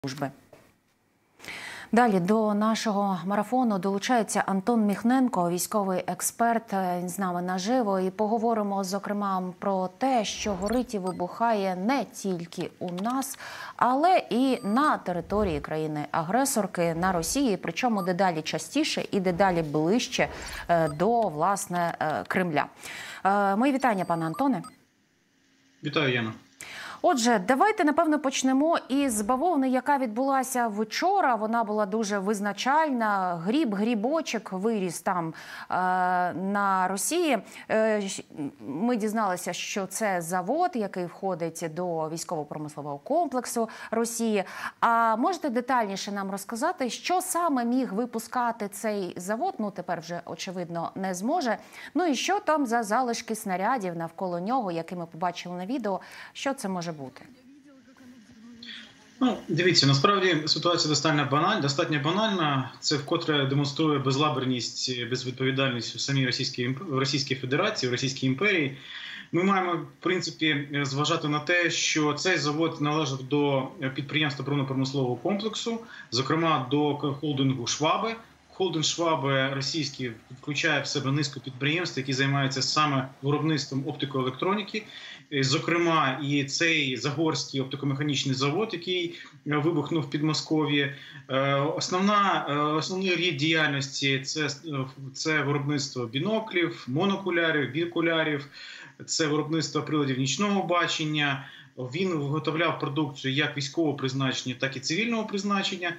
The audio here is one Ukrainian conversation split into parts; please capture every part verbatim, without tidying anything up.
служби. Далі до нашого марафону долучається Антон Міхненко, військовий експерт. Він з нами наживо. І поговоримо, зокрема, про те, що горить і вибухає не тільки у нас, але і на території країни-агресорки, на Росії. Причому дедалі частіше і дедалі ближче до, власне, Кремля. Мої вітання, пане Антоне. Вітаю, Яна. Отже, давайте, напевно, почнемо із бавовни, яка відбулася вчора. Вона була дуже визначальна. Гріб, грібочок виріс там е, на Росії. Е, ми дізналися, що це завод, який входить до військово-промислового комплексу Росії. А можете детальніше нам розказати, що саме міг випускати цей завод? Ну, тепер вже, очевидно, не зможе. Ну і що там за залишки снарядів навколо нього, які ми побачили на відео? Що це може бути? Ну, дивіться, насправді ситуація достатньо банальна, достатньо банальна. Це вкотре демонструє безлаберність, безвідповідальність у самій Російській, Російській Федерації, в Російській імперії. Ми маємо, в принципі, зважати на те, що цей завод належав до підприємства оборонно-промислового комплексу, зокрема до холдингу «Шваби». Холдинг «Шваби» російський включає в себе низку підприємств, які займаються саме виробництвом оптикоелектроніки. Зокрема, і цей Загорський оптикомеханічний завод, який вибухнув в Підмосков'ї. Основна, основний рід діяльності – це, це виробництво біноклів, монокулярів, бікулярів, це виробництво приладів нічного бачення. Він виготовляв продукцію як військового призначення, так і цивільного призначення.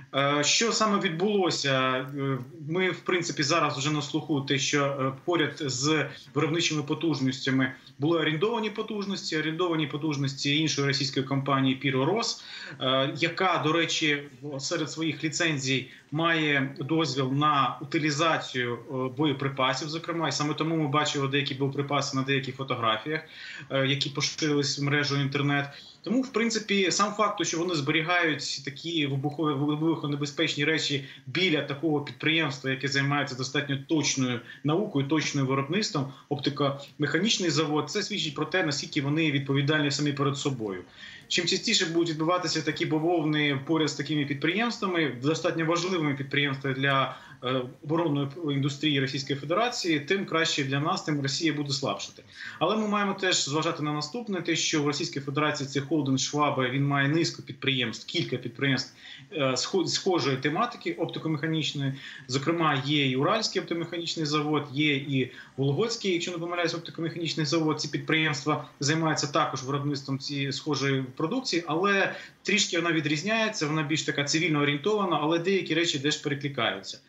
Що саме відбулося? Ми, в принципі, зараз вже на слуху те, що поряд з виробничими потужностями були орендовані потужності, орендовані потужності іншої російської компанії «Піророс», яка, до речі, серед своїх ліцензій має дозвіл на утилізацію боєприпасів, зокрема. І саме тому ми бачили деякі боєприпаси на деяких фотографіях, які поширились в мережу інтернет. Тому, в принципі, сам факт, що вони зберігають такі вибухові, вибухонебезпечні речі біля такого підприємства, яке займається достатньо точною наукою, точним виробництвом, оптикомеханічний завод, це свідчить про те, наскільки вони відповідальні самі перед собою. Чим частіше будуть відбуватися такі бавовни поряд з такими підприємствами, достатньо важливими підприємствами для оборонної індустрії Російської Федерації, тим краще для нас, тим Росія буде слабшати. Але ми маємо теж зважати на наступне, те, що в Російській Федерації цей холдинг «Шваби», він має низку підприємств, кілька підприємств схожої тематики оптикомеханічної. Зокрема, є і Уральський оптикомеханічний завод, є і Вологодський, якщо не помиляюсь, оптикомеханічний завод. Ці підприємства займаються також виробництвом цієї схожої продукції, але трішки вона відрізняється, вона більш така цивільно орієнтована, але деякі речі теж перекликаються.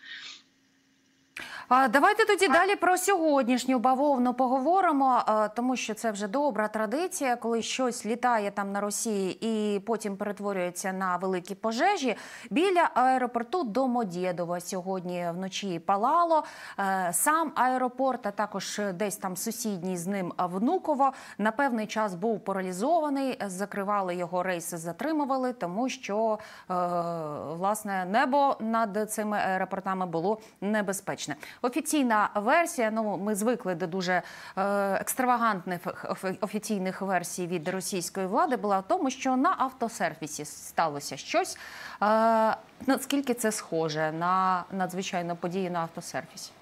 Давайте тоді далі про сьогоднішню бавовну поговоримо, тому що це вже добра традиція, коли щось літає там на Росії і потім перетворюється на великі пожежі. Біля аеропорту Домодєдово сьогодні вночі палало. Сам аеропорт, а також десь там сусідній з ним Внуково, на певний час був паралізований, закривали його рейси, затримували, тому що, власне, небо над цими аеропортами було небезпечне. Офіційна версія, ну ми звикли до дуже е, екстравагантних офіційних версій від російської влади, була в тому, що на автосервісі сталося щось. Е, наскільки це схоже на надзвичайну подію на автосервісі?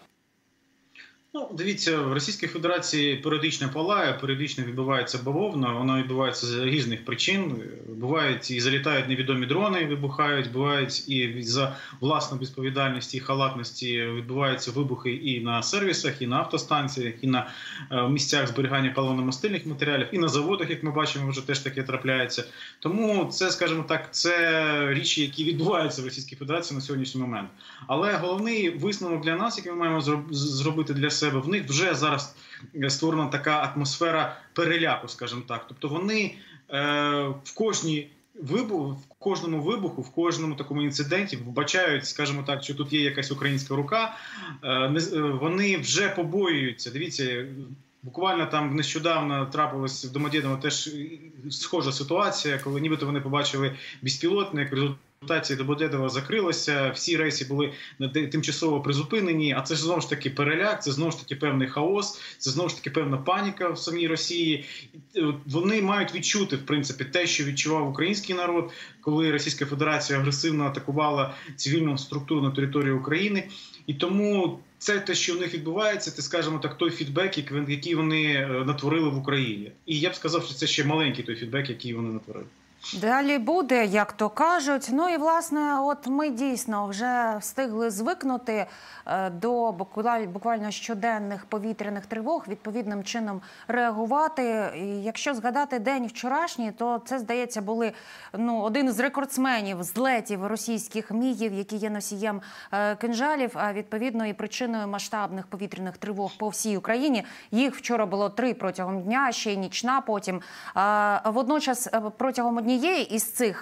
Ну, дивіться, в Російській Федерації періодично палає, періодично відбувається бавовна, вона відбувається з різних причин. Бувають і залітають невідомі дрони, вибухають, бувають і за власну безповідальність і халатності відбуваються вибухи і на сервісах, і на автостанціях, і на місцях зберігання паливно-мастильних матеріалів, і на заводах, як ми бачимо, вже теж таке трапляється. Тому це, скажімо так, це річі, які відбуваються в Російській Федерації на сьогоднішній момент. Але головний висновок для нас, який ми маємо зробити для себе, в них вже зараз створена така атмосфера переляку, скажімо так. Тобто вони е, в кожній вибух, в кожному вибуху, в кожному такому інциденті вбачають, скажімо так, що тут є якась українська рука. Е, вони вже побоюються. Дивіться, буквально там нещодавно трапилось в Домодєдово теж схожа ситуація, коли нібито вони побачили безпілотник, в результаті Транспортація до Бодедова закрилася, всі рейси були тимчасово призупинені, а це ж знову ж таки переляк, це знову ж таки певний хаос, це знову ж таки певна паніка в самій Росії. Вони мають відчути, в принципі, те, що відчував український народ, коли Російська Федерація агресивно атакувала цивільну структуру на території України. І тому це те, що в них відбувається, це, скажімо так, той фідбек, який вони натворили в Україні. І я б сказав, що це ще маленький той фідбек, який вони натворили. Далі буде, як то кажуть. Ну і, власне, от ми дійсно вже встигли звикнути до буквально щоденних повітряних тривог, відповідним чином реагувати. І якщо згадати день вчорашній, то це, здається, були ну, один з рекордсменів злетів російських мігів, які є носієм кинжалів, а відповідно і причиною масштабних повітряних тривог по всій Україні. Їх вчора було три протягом дня, ще й нічна потім. Водночас протягом однієї із цих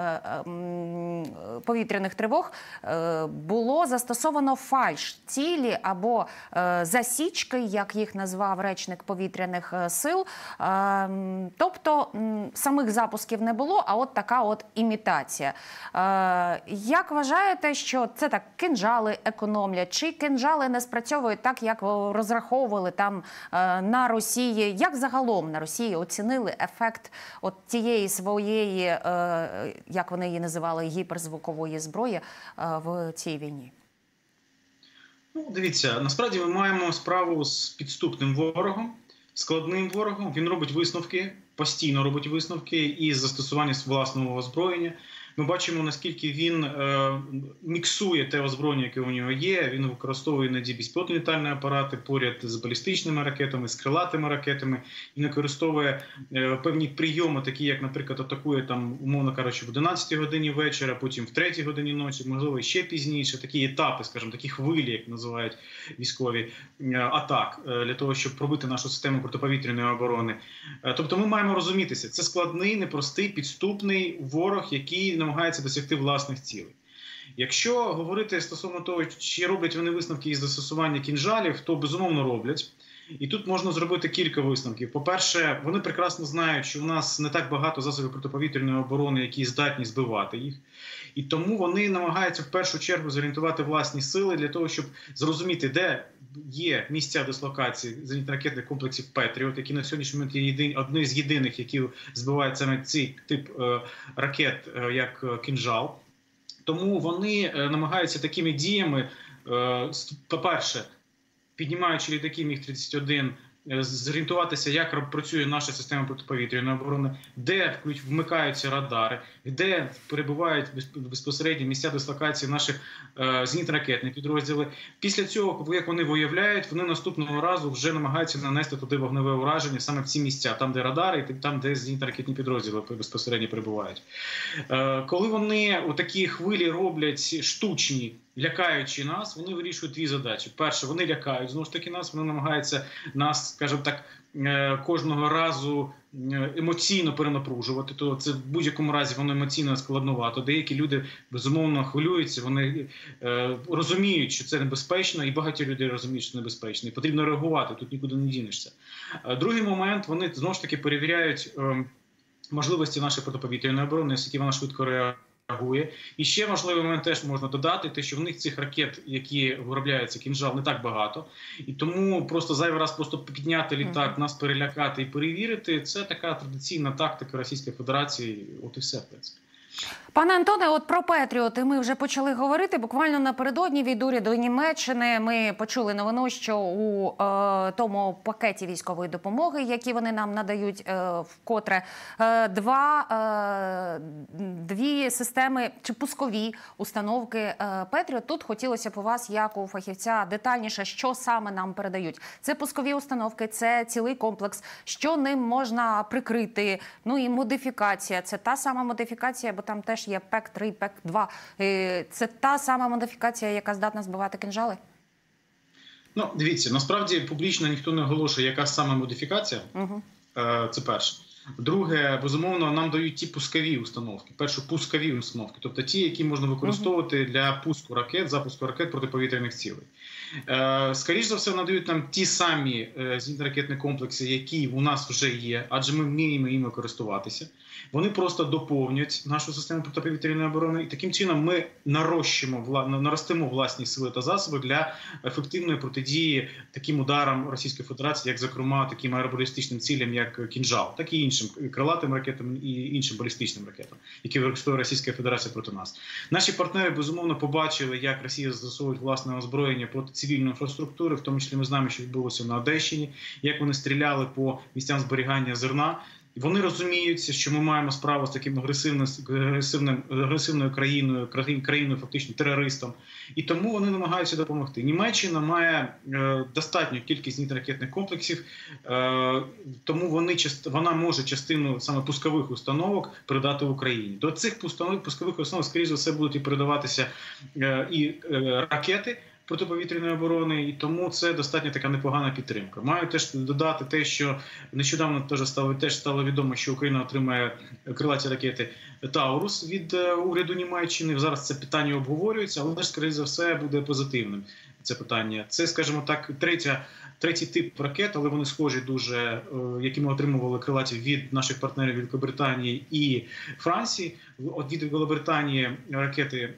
повітряних тривог було застосовано фальш цілі або засічки, як їх назвав речник повітряних сил. Тобто самих запусків не було, а от така от імітація. Як вважаєте, що це так кинжали економлять? Чи кинжали не спрацьовують так, як розраховували там на Росії? Як загалом на Росії оцінили ефект от цієї своєї, як вони її називали, гіперзвукової зброї в цій війні? Ну, дивіться, насправді ми маємо справу з підступним ворогом, складним ворогом. Він робить висновки, постійно робить висновки із застосування власного озброєння. Ми бачимо, наскільки він е, міксує те озброєння, яке у нього є. Він використовує іноді безпілотні літальні апарати поряд з балістичними ракетами, з крилатими ракетами. Він використовує е, певні прийоми, такі як, наприклад, атакує, там, умовно кажучи, в одинадцятій годині вечора, потім в третій годині ночі, можливо, ще пізніше. Такі етапи, скажімо, такі хвилі, як називають військові, е, атак, е, для того, щоб пробити нашу систему протиповітряної оборони. Е, тобто ми маємо розумітися, це складний, непростий, підступний ворог, який намагається досягти власних цілей. Якщо говорити стосовно того, чи роблять вони висновки із застосування кінжалів, то безумовно роблять. І тут можна зробити кілька висновків. По-перше, вони прекрасно знають, що в нас не так багато засобів протиповітряної оборони, які здатні збивати їх. І тому вони намагаються в першу чергу зорієнтувати власні сили для того, щоб зрозуміти, де є місця дислокації зенітно-ракетних комплексів «Петріот», які на сьогоднішній момент є одні з єдиних, які збивають саме цей тип е, ракет, е, як «Кинжал». Тому вони е, намагаються такими діями, е, по-перше, піднімаючи літаки міг тридцять один, зорієнтуватися, як працює наша система протиповітряної оборони, де вмикаються радари, де перебувають безпосередньо місця дислокації наших е, зенітно-ракетних підрозділів. Після цього, як вони виявляють, вони наступного разу вже намагаються нанести туди вогневе ураження саме в ці місця, там, де радари, і там, де зенітно-ракетні підрозділи безпосередньо перебувають. Е, коли вони у такі хвилі роблять штучні, лякаючи нас, вони вирішують дві задачі. Перше, вони лякають, знову ж таки, нас, вони намагаються нас, скажімо так, кожного разу емоційно перенапружувати, то це в будь-якому разі воно емоційно складновато. Деякі люди, безумовно, хвилюються, вони е, розуміють, що це небезпечно, і багато людей розуміють, що це небезпечно. І потрібно реагувати, тут нікуди не дінешся. Другий момент, вони, знову ж таки, перевіряють е, можливості нашої протиповітряної оборони, наскільки вона швидко реагує. І ще важливий момент теж можна додати, те, що в них цих ракет, які виробляються, «Кинжал», не так багато. І тому просто зайвий раз просто підняти літак, нас перелякати і перевірити – це така традиційна тактика Російської Федерації. От і все, в принципі. Пане Антоне, от про «Петріоти» ми вже почали говорити. Буквально напередодні від уряду Німеччини ми почули новину, що у е, тому пакеті військової допомоги, які вони нам надають е, вкотре, е, два, е, дві системи чи пускові установки е, «Петріот». Тут хотілося б у вас, як у фахівця, детальніше, що саме нам передають. Це пускові установки, це цілий комплекс, що ним можна прикрити, ну і модифікація. Це та сама модифікація, бо там теж є пек три, пек два. Це та сама модифікація, яка здатна збивати кинжали? Ну, дивіться, насправді публічно ніхто не оголошує, яка саме модифікація. Угу. Це перше. Друге, безумовно, нам дають ті пускові установки. Перше, пускові установки, тобто ті, які можна використовувати для пуску ракет, запуску ракет протиповітряних цілей. Скоріше за все, надають нам ті самі зенітно-ракетні комплекси, які у нас вже є, адже ми вміємо їми користуватися. Вони просто доповнюють нашу систему протиповітряної оборони, і таким чином ми нарощимо, наростимо власні сили та засоби для ефективної протидії таким ударам Російської Федерації, як, зокрема, таким аеробалістичним цілям, як «Кінжал», так і іншим крилатим ракетам і іншим балістичним ракетам, які використовує Російська Федерація проти нас. Наші партнери, безумовно, побачили, як Росія застосовує власне озброєння проти цивільної інфраструктури, в тому числі ми знаємо, що відбулося на Одещині, як вони стріляли по місцям зберігання зерна. Вони розуміють, що ми маємо справу з таким агресивним, агресивним, агресивною країною, країною фактично терористом. І тому вони намагаються допомогти. Німеччина має е, достатню кількість зенітно-ракетних комплексів, е, тому вони, вона може частину саме пускових установок передати Україні. До цих пускових установок, скоріше за все, будуть і передаватися е, і е, ракети протиповітряної оборони, і тому це достатньо така непогана підтримка. Маю теж додати те, що нещодавно теж стало, теж стало відомо, що Україна отримає крилаті ракети «Таурус» від уряду Німеччини. Зараз це питання обговорюється, але теж, скоріше за все, буде позитивним це питання. Це, скажімо так, третя, третій тип ракет, але вони схожі дуже, які ми отримували крилаті від наших партнерів Великобританії і Франції. Від Великобританії ракети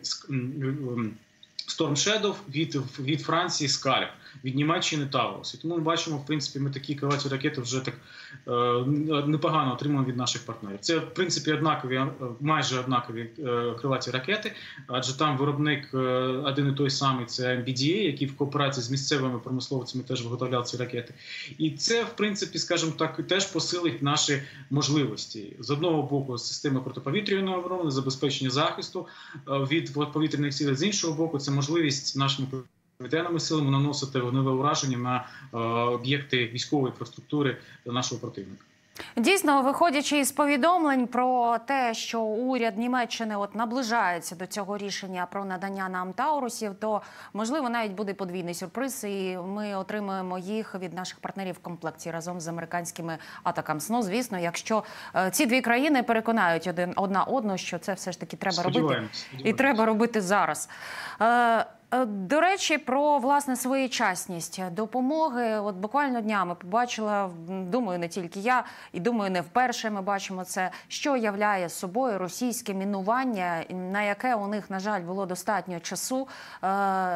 Storm Shadow, від, від Франції Скальп, від Німеччини Таурус. І тому ми бачимо, в принципі, ми такі крилаті ракети вже так е, непогано отримуємо від наших партнерів. Це, в принципі, однакові, майже однакові е, крилаті ракети, адже там виробник е, один і той самий, це ем бі ді ей, який в кооперації з місцевими промисловцями теж виготовляв ці ракети. І це, в принципі, скажімо так, теж посилить наші можливості. З одного боку, системи протиповітряної оборони, забезпечення захисту е, від повітряних сил, з іншого боку, це можливість нашими повітряними силами наносити вогневе ураження на е, об'єкти військової інфраструктури нашого противника. Дійсно, виходячи із повідомлень про те, що уряд Німеччини от наближається до цього рішення про надання нам Таурусів, то, можливо, навіть буде подвійний сюрприз, і ми отримаємо їх від наших партнерів в комплекті разом з американськими атакамс. Ну, звісно, якщо е, ці дві країни переконають один, одна одну, що це все ж таки треба робити, і треба робити зараз. Е, До речі, про, власне, своєчасність допомоги. От буквально днями побачила, думаю, не тільки я, і думаю, не вперше ми бачимо це, що являє собою російське мінування, на яке у них, на жаль, було достатньо часу е,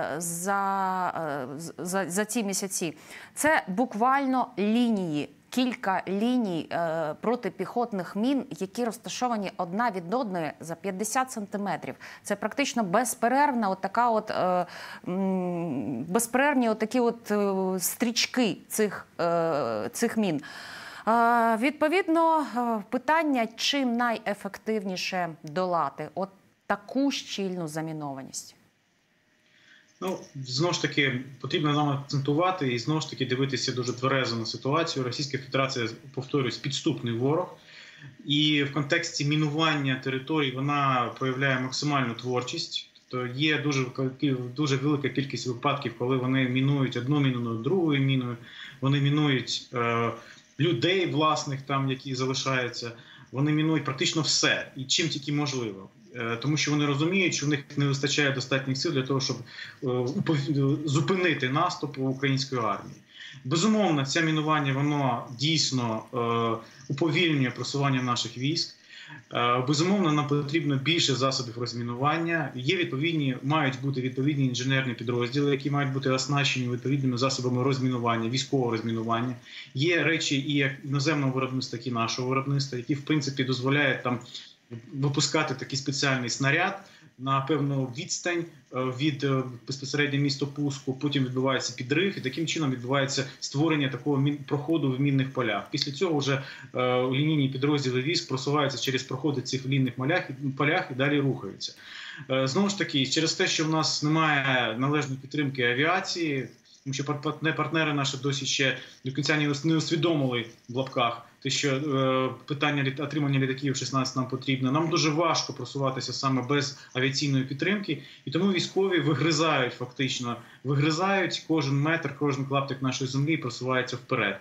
за, за, за ці місяці. Це буквально лінії. Кілька ліній е, протипіхотних мін, які розташовані одна від одної за п'ятдесят сантиметрів. Це практично безперервна от така от, е, м, безперервні от такі от е, стрічки цих, е, цих мін. Е, відповідно, е, питання, чим найефективніше долати от таку щільну замінованість? Ну, знову ж таки, потрібно нам акцентувати і знову ж таки дивитися дуже тверезо на ситуацію. Російська Федерація, повторюсь, підступний ворог. І в контексті мінування територій вона проявляє максимальну творчість. Тобто є дуже, дуже велика кількість випадків, коли вони мінують одну міну другою міною, вони мінують е, людей власних там, які залишаються, вони мінують практично все, і чим тільки можливо. Тому що вони розуміють, що в них не вистачає достатніх сил для того, щоб зупинити наступ української армії. Безумовно, це мінування, воно дійсно уповільнює просування наших військ. Безумовно, нам потрібно більше засобів розмінування. Є відповідні, мають бути відповідні інженерні підрозділи, які мають бути оснащені відповідними засобами розмінування, військового розмінування. Є речі і як іноземного виробництва, так і нашого виробництва, які, в принципі, дозволяють там випускати такий спеціальний снаряд на певну відстань від безпосередньо місця пуску, потім відбувається підрив, і таким чином відбувається створення такого проходу в мінних полях. Після цього вже е, лінійні підрозділи військ просуваються через проходи цих лінних полях, полях і далі рухаються. Е, знову ж таки, через те, що в нас немає належної підтримки авіації, тому що партнери наші досі ще до кінця не усвідомили в лапках, те, що е, питання отримання літаків шістнадцять нам потрібно. Нам дуже важко просуватися саме без авіаційної підтримки, і тому військові вигризають фактично, вигризають кожен метр, кожен клаптик нашої землі і просуваються вперед.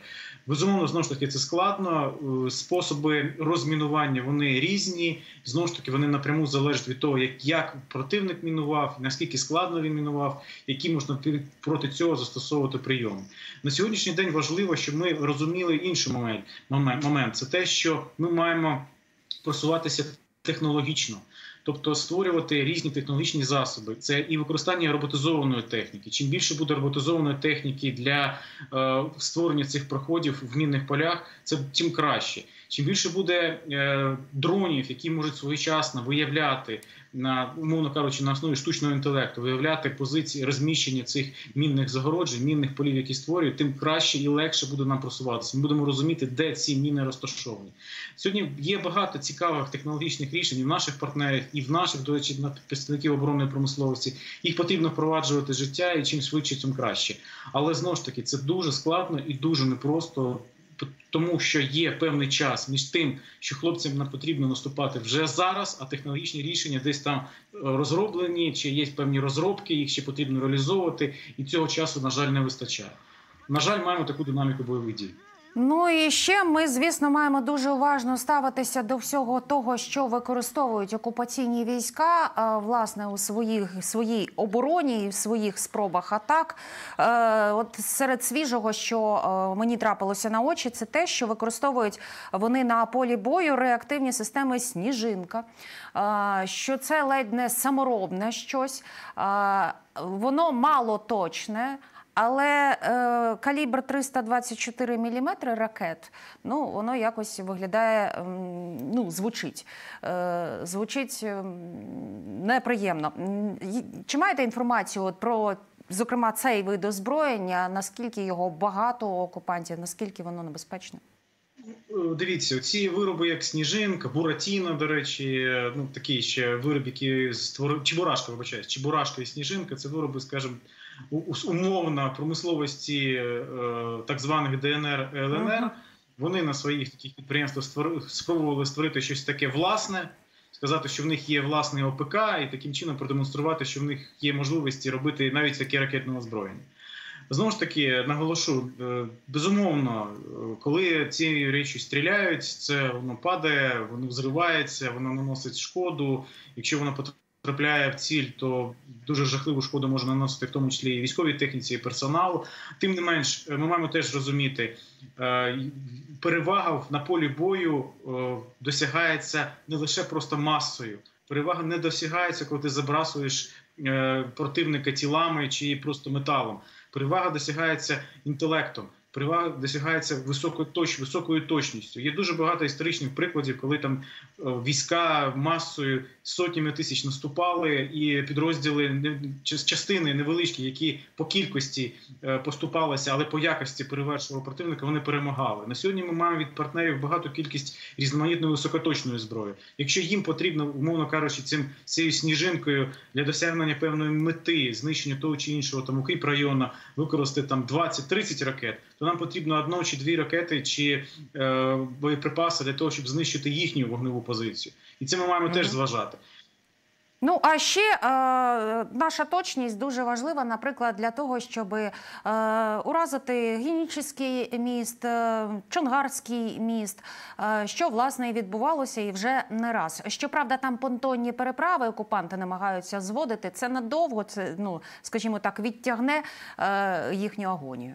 Безумовно, знову ж таки, це складно. Способи розмінування, вони різні. Знову ж таки, вони напряму залежать від того, як, як противник мінував, наскільки складно він мінував, які можна проти цього застосовувати прийоми. На сьогоднішній день важливо, щоб ми розуміли інший момент. момент. Це те, що ми маємо просуватися технологічно. Тобто створювати різні технологічні засоби. Це і використання роботизованої техніки. Чим більше буде роботизованої техніки для е, створення цих проходів в мінних полях, це тим краще. Чим більше буде е, дронів, які можуть своєчасно виявляти, на, умовно кажучи, на основі штучного інтелекту, виявляти позиції розміщення цих мінних загороджень, мінних полів, які створюють, тим краще і легше буде нам просуватися. Ми будемо розуміти, де ці міни розташовані. Сьогодні є багато цікавих технологічних рішень і в наших партнерів, і в наших, до речі, представників оборонної промисловості. Їх потрібно впроваджувати в життя, і чим швидше, тим краще. Але, знову ж таки, це дуже складно і дуже непросто, тому що є певний час між тим, що хлопцям нам потрібно наступати вже зараз, а технологічні рішення десь там розроблені, чи є певні розробки, їх ще потрібно реалізовувати, і цього часу, на жаль, не вистачає. На жаль, маємо таку динаміку бойових дій. Ну і ще ми, звісно, маємо дуже уважно ставитися до всього того, що використовують окупаційні війська, власне, у своїх, своїй обороні і в своїх спробах атак. От серед свіжого, що мені трапилося на очі, це те, що використовують вони на полі бою реактивні системи «Сніжинка», що це ледь не саморобне щось, воно мало точне. Але е, калібр триста двадцять чотири міліметри ракет, ну, воно якось виглядає, ну, звучить. Е, звучить неприємно. Чи маєте інформацію от про, зокрема, цей вид озброєння, наскільки його багато у окупантів, наскільки воно небезпечне? Дивіться, ці вироби, як «Сніжинка», «Буратіно», до речі, ну, такі ще вироби, які створив... Чебурашка, вибачаюсь, Чебурашка і «Сніжинка» – це вироби, скажімо, умовно промисловості е, так званих Д Н Р, Л Н Р. Uh-huh. Вони на своїх таких підприємствах створ... спробували створити щось таке власне, сказати, що в них є власний О П К, і таким чином продемонструвати, що в них є можливості робити навіть таке ракетне озброєння. Знову ж таки, наголошу, безумовно, коли ці речі стріляють, це воно падає, воно взривається, воно наносить шкоду. Якщо воно потрапляє в ціль, то дуже жахливу шкоду може наносити, в тому числі і військовій техніці, і персоналу. Тим не менш, ми маємо теж розуміти, перевага на полі бою досягається не лише просто масою. Перевага не досягається, коли ти забрасуєш противника тілами чи просто металом. Перевага досягається інтелектом, перевага досягається високою, точ, високою точністю. Є дуже багато історичних прикладів, коли там війська масою сотнями тисяч наступали, і підрозділи, частини невеличкі, які по кількості поступалися, але по якості перевершували противника, вони перемагали. На сьогодні ми маємо від партнерів багату кількість різноманітної високоточної зброї. Якщо їм потрібно, умовно кажучи, цим, цією сніжинкою для досягнення певної мети, знищення того чи іншого там укріпрайону, використати там двадцять-тридцять ракет, то нам потрібно одну чи дві ракети чи е, боєприпаси для того, щоб знищити їхню вогневу позицію. І це ми маємо mm-hmm. теж зважати. Ну, а ще е, наша точність дуже важлива, наприклад, для того, щоб е, уразити Генічеський міст, е, Чонгарський міст, е, що, власне, і відбувалося і вже не раз. Щоправда, там понтонні переправи окупанти намагаються зводити. Це надовго, це, ну, скажімо так, відтягне е, їхню агонію.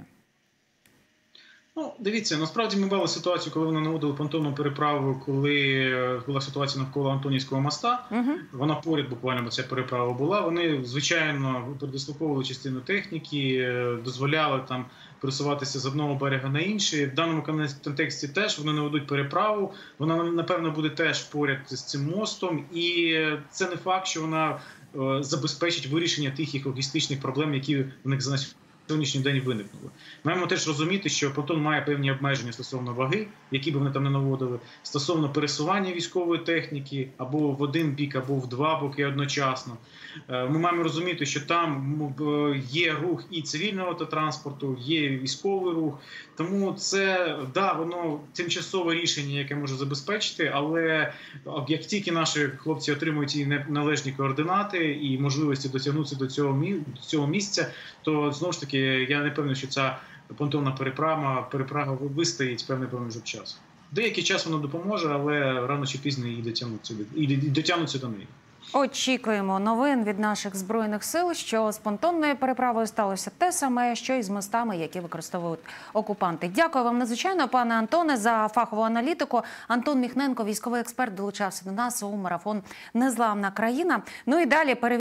Ну, дивіться, насправді ми мали ситуацію, коли вони наводили понтонну переправу, коли була ситуація навколо Антонівського моста. Uh-huh. Вона поряд буквально ця переправа була. Вони, звичайно, передислоковували частину техніки, дозволяли там пересуватися з одного берега на інший. В даному контексті теж вони наведуть переправу. Вона, напевно, буде теж поряд з цим мостом. І це не факт, що вона е, забезпечить вирішення тих їх логістичних проблем, які в них за сьогоднішній день виникнули. Маємо теж розуміти, що понтон має певні обмеження стосовно ваги, які б вони там не наводили, стосовно пересування військової техніки або в один бік, або в два боки одночасно. Ми маємо розуміти, що там є рух і цивільного автотранспорту, є військовий рух. Тому це, да, воно тимчасове рішення, яке може забезпечити, але як тільки наші хлопці отримують і належні координати, і можливості дотягнутися до цього, до цього місця, то, знову ж таки, я не певний, що ця понтонна переправа, переправа вистоїть певний проміжок часу. Деякий час воно допоможе, але рано чи пізно її дотягнуться, і дотягнуться до неї. Очікуємо новин від наших Збройних сил, що з понтонною переправою сталося те саме, що і з мостами, які використовують окупанти. Дякую вам надзвичайно, пане Антоне, за фахову аналітику. Антон Міхненко, військовий експерт, долучався до нас у марафон «Незламна країна». Ну і далі перевіряємо.